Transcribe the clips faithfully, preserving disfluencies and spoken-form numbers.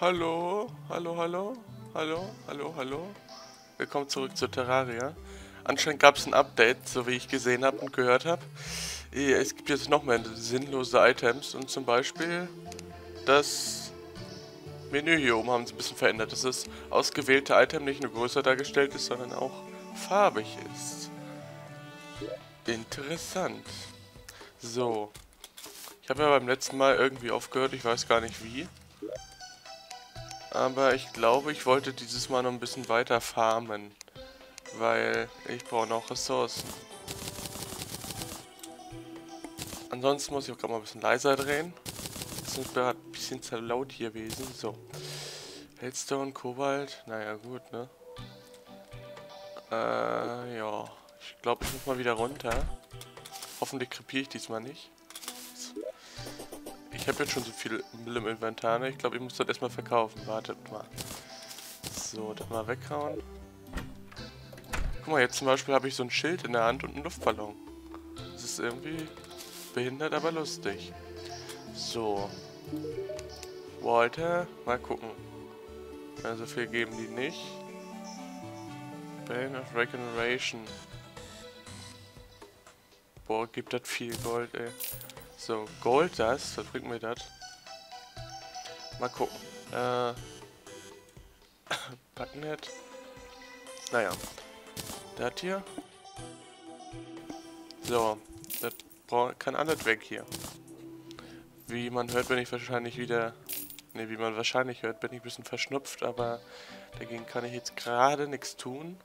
Hallo, hallo, hallo, hallo, hallo, hallo. Willkommen zurück zu Terraria. Anscheinend gab es ein Update, so wie ich gesehen habe und gehört habe. Es gibt jetzt noch mehr sinnlose Items und zum Beispiel das Menü hier oben haben sie ein bisschen verändert. Dass das ausgewählte Item nicht nur größer dargestellt ist, sondern auch farbig ist. Interessant. So. Ich habe ja beim letzten Mal irgendwie aufgehört, ich weiß gar nicht wie. Aber ich glaube, ich wollte dieses Mal noch ein bisschen weiter farmen. Weil ich brauche noch Ressourcen. Ansonsten muss ich auch gerade mal ein bisschen leiser drehen. Das ist gerade ein bisschen zu laut hier gewesen. So. Heldstone, Kobalt. Naja, gut, ne? Äh, ja. Ich glaube, ich muss mal wieder runter. Hoffentlich krepiere ich diesmal nicht. Ich habe jetzt schon so viel Müll im Inventar, ne? Ich glaube, ich muss das erstmal verkaufen. Wartet mal. So, das mal weghauen. Guck mal, jetzt zum Beispiel habe ich so ein Schild in der Hand und einen Luftballon. Das ist irgendwie behindert, aber lustig. So. Walter, mal gucken. Ja, so viel geben die nicht. Bane of Regeneration. Boah, gibt das viel Gold, ey. So, Gold das, was bringt mir das? Mal gucken. Äh. Buttonhead. Naja. Das hier. So, das kann alles weg hier. Wie man hört, bin ich wahrscheinlich wieder... Ne, wie man wahrscheinlich hört, bin ich ein bisschen verschnupft, aber dagegen kann ich jetzt gerade nichts tun.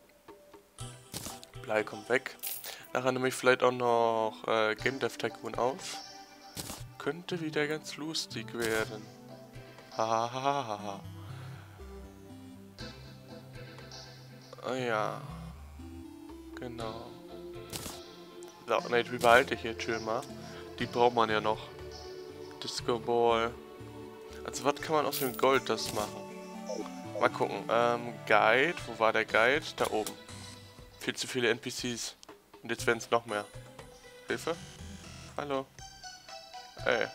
Blei kommt weg. Nachher nehme ich vielleicht auch noch äh, Game Dev Tycoon auf. Könnte wieder ganz lustig werden. Hahaha. Oh ja. Genau. So, ne, die behalte ich jetzt schön mal. Die braucht man ja noch. Disco Ball. Also was kann man aus dem Gold das machen? Mal gucken. Ähm, Guide. Wo war der Guide? Da oben. Viel zu viele N P Cs. Und jetzt werden es noch mehr. Hilfe? Hallo? Ey.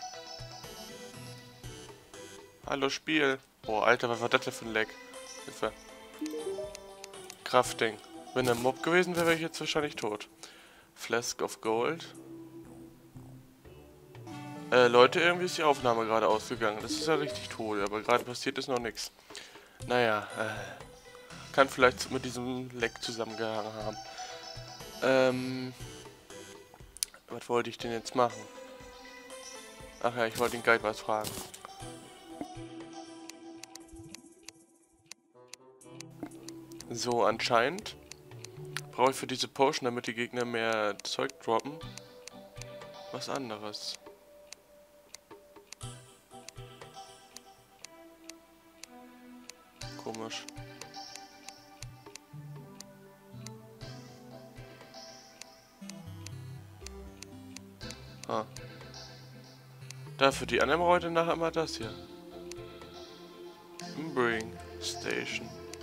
Hallo Spiel. Boah, Alter, was war das denn für ein Leck? Hilfe. Crafting. Wenn der Mob gewesen wäre, wäre ich jetzt wahrscheinlich tot. Flask of Gold. Äh, Leute, irgendwie ist die Aufnahme gerade ausgegangen. Das ist ja richtig tot, aber gerade passiert ist noch nichts. Naja, äh, kann vielleicht mit diesem Leck zusammengehangen haben. Ähm, was wollte ich denn jetzt machen? Ach ja, ich wollte den Guide was fragen. So, anscheinend brauche ich für diese Potion, damit die Gegner mehr Zeug droppen, was anderes. Komisch. Ah. Dafür die anderen heute nachher immer das hier. Bring Station.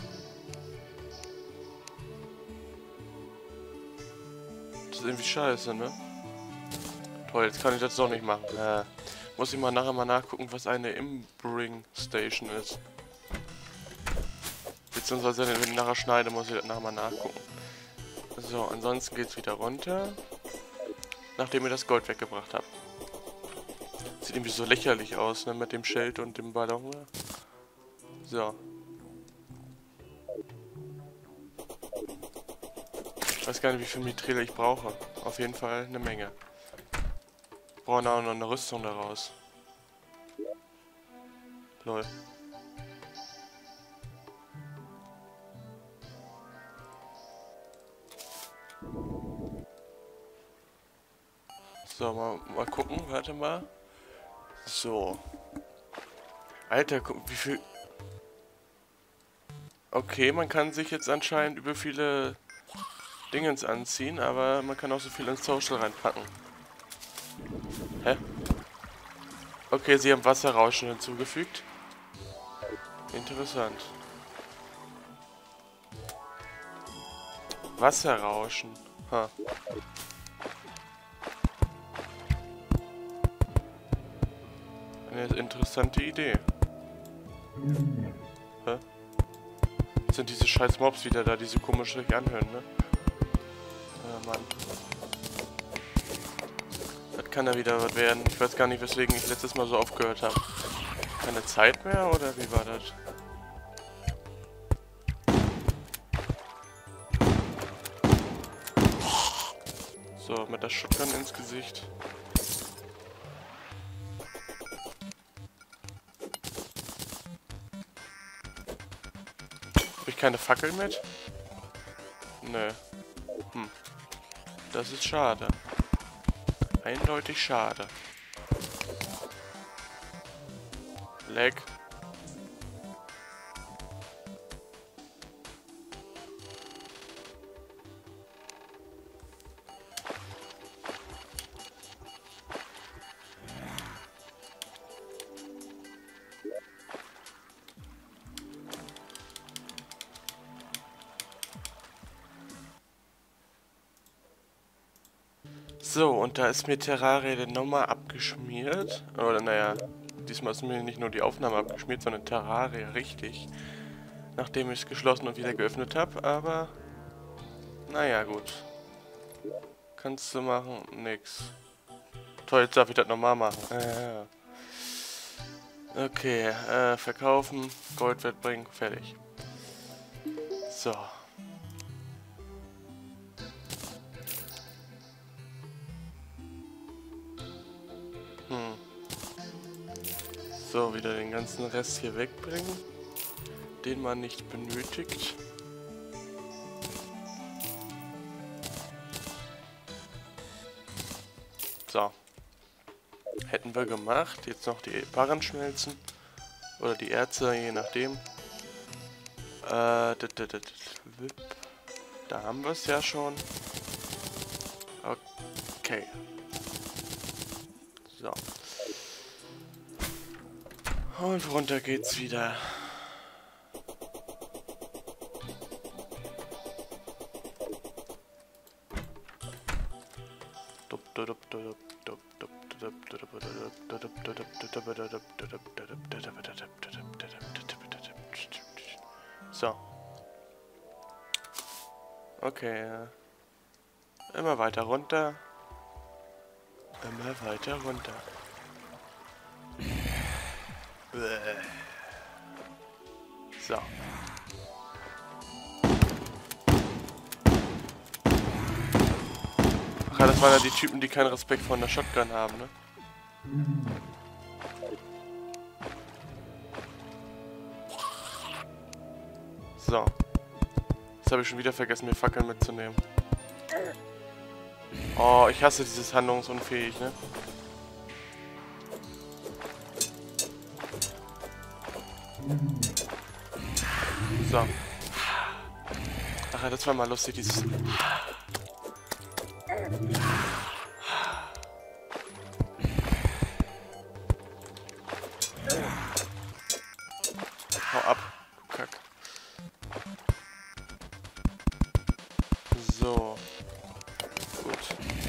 Das ist irgendwie scheiße, ne? Toll, jetzt kann ich das doch nicht machen. Äh, muss ich mal nachher mal nachgucken, was eine Imbring Station ist. Beziehungsweise, wenn ich nachher schneide, muss ich das nachher mal nachgucken. So, ansonsten geht's wieder runter. Nachdem ihr das Gold weggebracht habt. Sieht irgendwie so lächerlich aus, ne? Mit dem Schild und dem Ballon. So. Ich weiß gar nicht, wie viel Mithril ich brauche. Auf jeden Fall eine Menge. Ich brauche auch noch eine Rüstung daraus. Lol. So, mal, mal gucken, warte mal. So. Alter, guck, wie viel... Okay, man kann sich jetzt anscheinend über viele Dingens anziehen, aber man kann auch so viel ins Social reinpacken. Hä? Okay, sie haben Wasserrauschen hinzugefügt. Interessant. Wasserrauschen. Ha. Eine interessante Idee. Hä? Sind diese scheiß Mobs wieder da, die so komisch sich anhören, ne? Ja, Mann. Das kann ja wieder was werden. Ich weiß gar nicht, weswegen ich letztes Mal so aufgehört habe. Keine Zeit mehr, oder wie war das? So, mit der Shotgun ins Gesicht. Habe ich keine Fackel mit? Nö. Hm. Das ist schade. Eindeutig schade. Lag. So, und da ist mir Terraria dann nochmal abgeschmiert. Oder naja, diesmal ist mir nicht nur die Aufnahme abgeschmiert, sondern Terraria richtig. Nachdem ich es geschlossen und wieder geöffnet habe, aber naja, gut. Kannst du machen? Nix. Toll, jetzt darf ich das nochmal machen. Äh, okay, äh, verkaufen, Goldwert bringen, fertig. So. Hm. So, wieder den ganzen Rest hier wegbringen, den man nicht benötigt. So. Hätten wir gemacht. Jetzt noch die Barren schmelzen. Oder die Erze, je nachdem. Äh, da haben wir es ja schon. Okay. So. Und runter geht's wieder. So. Okay. Immer weiter runter. Immer weiter runter. So. Ach ja, das waren ja die Typen, die keinen Respekt vor einer Shotgun haben, ne? So. Jetzt habe ich schon wieder vergessen, mir Fackeln mitzunehmen. Oh, ich hasse dieses handlungsunfähig, ne? So. Ach ja, das war mal lustig, dieses... Hau ab, du Kack. So. Gut.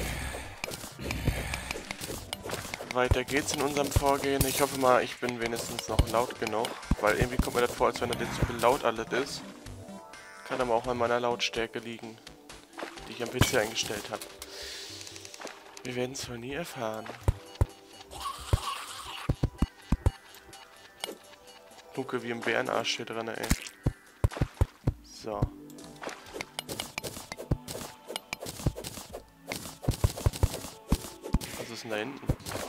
Weiter geht's in unserem Vorgehen. Ich hoffe mal, ich bin wenigstens noch laut genug. Weil irgendwie kommt mir das vor, als wenn das jetzt so laut alles ist. Kann aber auch an meiner Lautstärke liegen, die ich am P C eingestellt habe. Wir werden es wohl nie erfahren. Dunkel wie im Bärenarsch hier drin, ey. So. Was ist denn da hinten?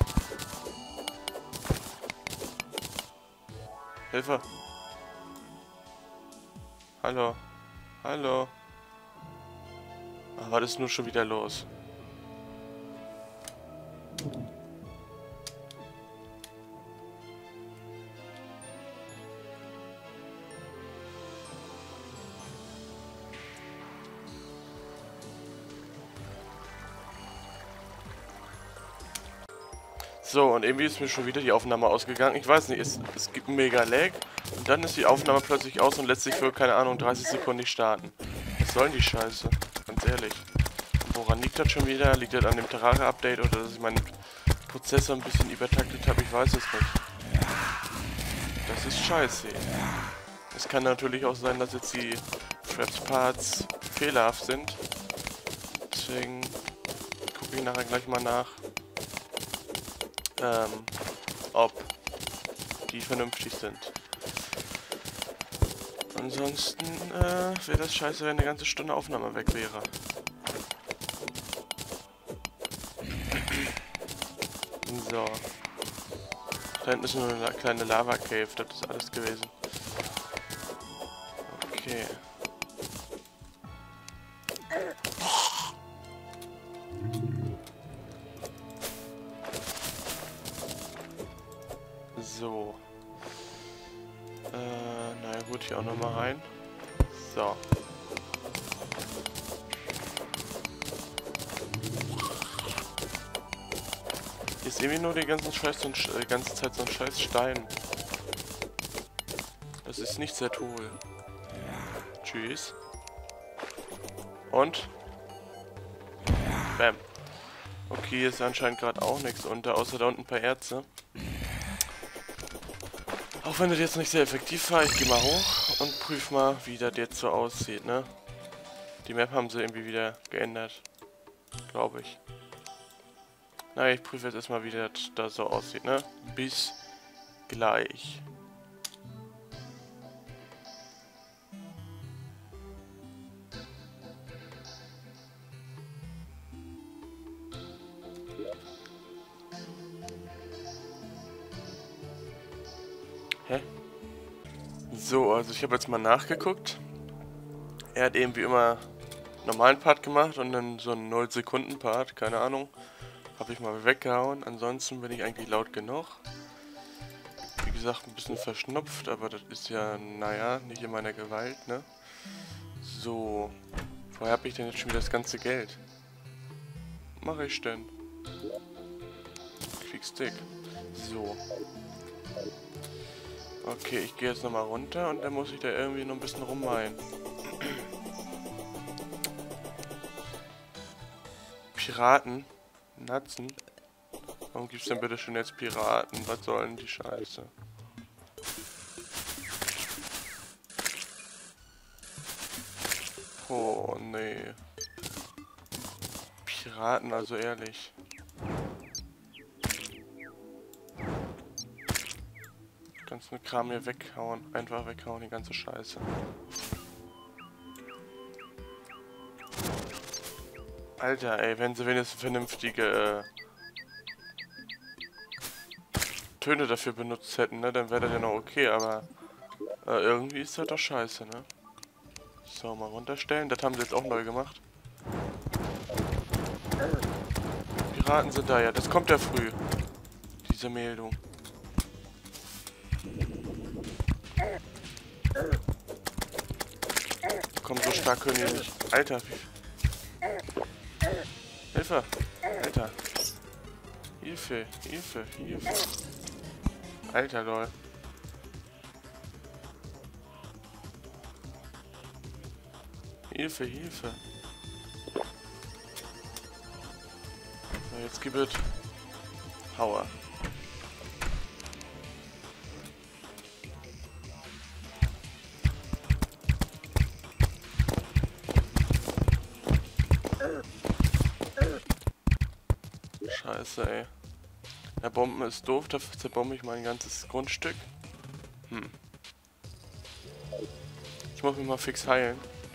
Hilfe! Hallo? Hallo? Ach, was ist nur schon wieder los? So, und irgendwie ist mir schon wieder die Aufnahme ausgegangen. Ich weiß nicht, es, es gibt mega Lag. Und dann ist die Aufnahme plötzlich aus und lässt sich für, keine Ahnung, dreißig Sekunden nicht starten. Was soll denn die Scheiße? Ganz ehrlich. Woran liegt das schon wieder? Liegt das an dem Terraria-Update oder dass ich meinen Prozessor ein bisschen übertaktet habe? Ich weiß es nicht. Das ist scheiße. Es kann natürlich auch sein, dass jetzt die Fraps-Parts fehlerhaft sind. Deswegen gucke ich nachher gleich mal nach, ähm, ob die vernünftig sind. Ansonsten äh, wäre das scheiße, wenn eine ganze Stunde Aufnahme weg wäre. So. Da hinten ist nur eine kleine Lava-Cave, das ist alles gewesen. Okay. So. Äh, naja gut, hier auch nochmal rein. So. Hier ist irgendwie nur die ganze, Scheiß, so die ganze Zeit so ein scheiß Stein. Das ist nicht sehr toll. Tschüss. Und? Bam. Okay, hier ist anscheinend gerade auch nichts unter, außer da unten ein paar Erze. Auch wenn das jetzt nicht sehr effektiv war, ich gehe mal hoch und prüfe mal, wie das jetzt so aussieht, ne? Die Map haben sie irgendwie wieder geändert. Glaube ich. Na, ich prüfe jetzt erstmal, wie das da so aussieht, ne? Bis gleich. Hä? So, also ich habe jetzt mal nachgeguckt. Er hat eben wie immer einen normalen Part gemacht und dann so einen null Sekunden Part, keine Ahnung. Habe ich mal weggehauen. Ansonsten bin ich eigentlich laut genug. Wie gesagt, ein bisschen verschnupft, aber das ist ja, naja, nicht in meiner Gewalt, ne? So. Woher habe ich denn jetzt schon wieder das ganze Geld? Was mache ich denn? Quickstick. So. Okay, ich gehe jetzt nochmal runter und dann muss ich da irgendwie noch ein bisschen rummalen. Piraten? Natzen? Warum gibt's denn bitte schon jetzt Piraten? Was sollen die Scheiße? Oh, nee. Piraten, also ehrlich. Ganzen Kram hier weghauen. Einfach weghauen, die ganze Scheiße. Alter, ey, wenn sie wenigstens vernünftige äh, Töne dafür benutzt hätten, ne, dann wäre das ja noch okay, aber äh, irgendwie ist das doch scheiße, ne? So, mal runterstellen. Das haben sie jetzt auch neu gemacht. Piraten sind da, ja. Das kommt ja früh. Diese Meldung. Komm, so stark können die nicht. Alter, wie... Hilfe! Alter. Hilfe, Hilfe, Hilfe. Alter, lol. Hilfe, Hilfe. So, jetzt gib es. Hauer. Scheiße, ey. Der Bomben ist doof, dafür zerbombe ich mein ganzes Grundstück. Hm. Ich muss mich mal fix heilen.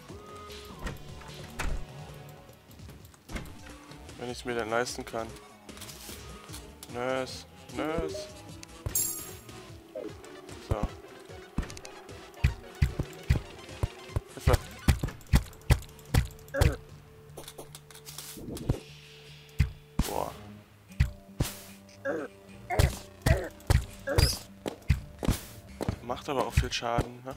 Wenn ich es mir dann leisten kann. Nurse, Nurse. So. Hilfe. Boah. Macht aber auch viel Schaden, ne?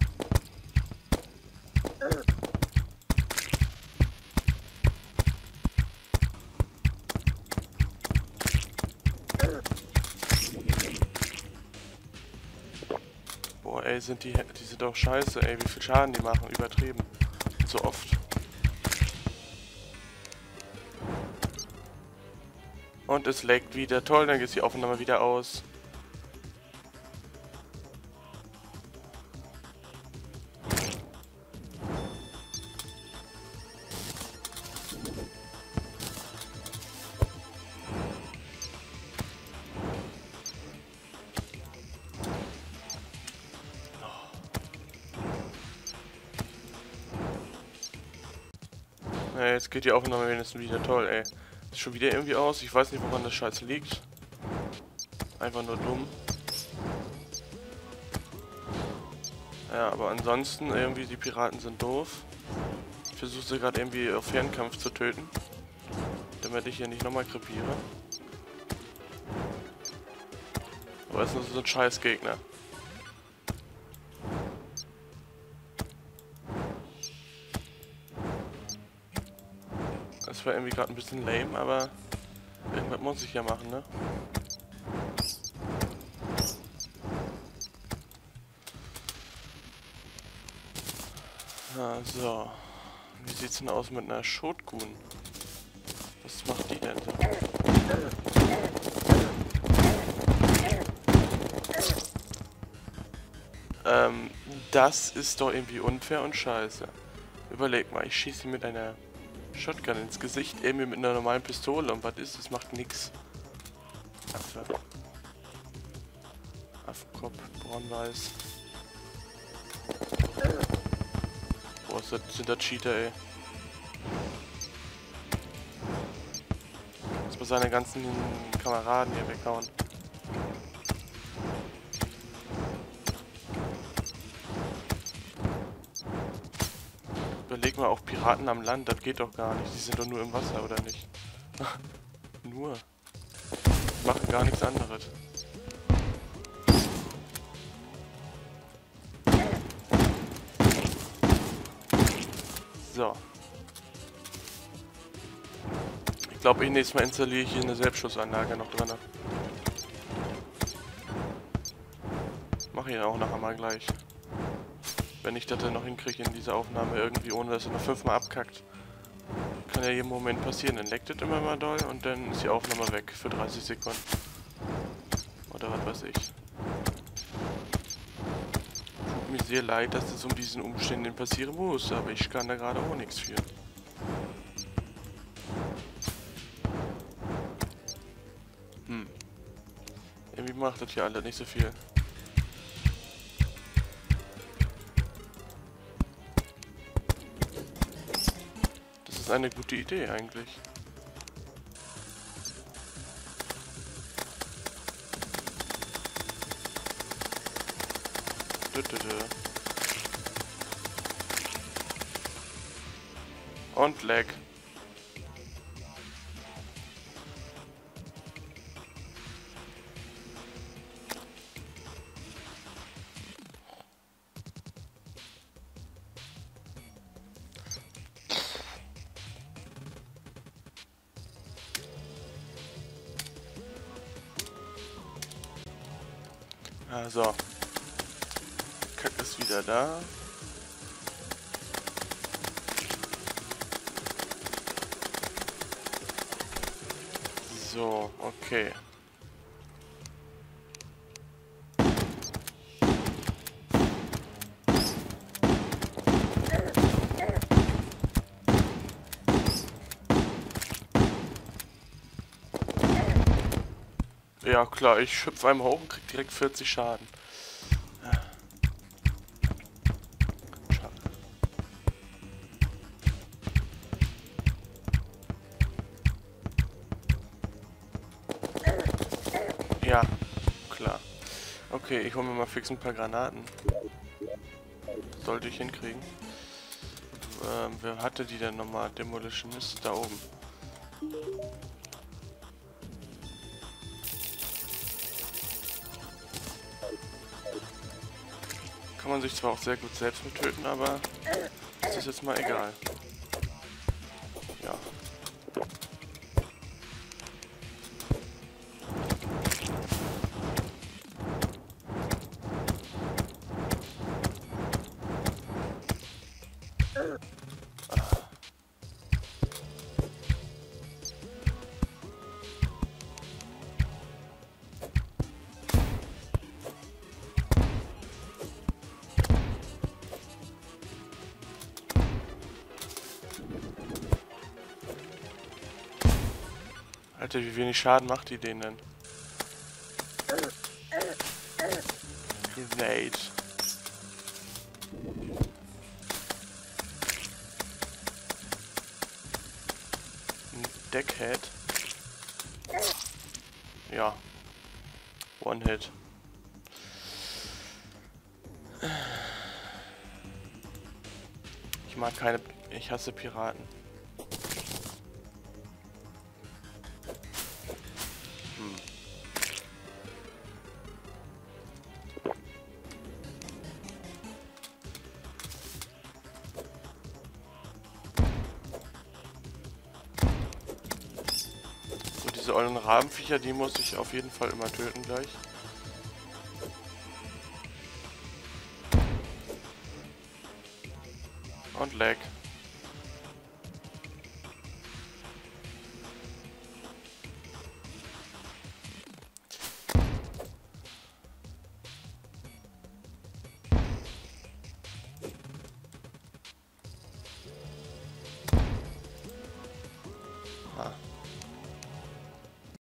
Boah, ey, sind die, die sind doch scheiße, ey, wie viel Schaden die machen, übertrieben. So oft. Und es leckt wieder. Toll, dann geht die Aufnahme wieder aus. Ja, jetzt geht die Aufnahme wenigstens wieder toll, ey. Sieht schon wieder irgendwie aus. Ich weiß nicht, woran das Scheiß liegt. Einfach nur dumm. Ja, aber ansonsten irgendwie die Piraten sind doof. Ich versuche sie gerade irgendwie auf Fernkampf zu töten. Damit ich hier nicht nochmal krepiere. Aber es ist so ein scheiß Gegner. Das war irgendwie gerade ein bisschen lame, aber irgendwas muss ich ja machen, ne? Ah, so. Wie sieht's denn aus mit einer Shotgun? Was macht die denn so? Ähm, das ist doch irgendwie unfair und scheiße. Überleg mal, ich schieße sie mit einer Shotgun ins Gesicht, irgendwie mit einer normalen Pistole und was ist, das macht nix. Affe. Affenkopf, braun-weiß. Boah, sind da Cheater, ey. Muss man seine ganzen Kameraden hier weghauen. Überleg mal, auch Piraten am Land, das geht doch gar nicht. Die sind doch nur im Wasser, oder nicht? Nur. Die machen gar nichts anderes. So. Ich glaube, ich nächstes Mal installiere ich hier eine Selbstschussanlage noch drin. Mache ich auch nachher mal gleich. Wenn ich das dann noch hinkriege in dieser Aufnahme irgendwie, ohne dass er noch fünfmal abkackt. Kann ja jeden Moment passieren. Dann leckt es immer mal doll und dann ist die Aufnahme weg für dreißig Sekunden. Oder was weiß ich. Tut mir sehr leid, dass es um diesen Umständen passieren muss, aber ich kann da gerade auch nichts für. Hm. Irgendwie macht das hier alles nicht so viel. Das ist eine gute Idee eigentlich. Und Lag. Also. Kack ist wieder da. So, okay. Ja klar, ich schöpfe einem hoch und krieg direkt vierzig Schaden. Ja, klar. Okay, ich hole mir mal fix ein paar Granaten. Sollte ich hinkriegen. Ähm, wer hatte die denn nochmal? Demolition ist da oben. Kann man sich zwar auch sehr gut selbst mit töten, aber das ist jetzt mal egal. Ja. Alter, wie wenig Schaden macht die denen denn? Grenade. Deckhead. Ja. One-Hit. Ich mag keine... Ich hasse Piraten. Hm. So, diese ollen Rabenviecher, die muss ich auf jeden Fall immer töten gleich. Und Lag. Ah.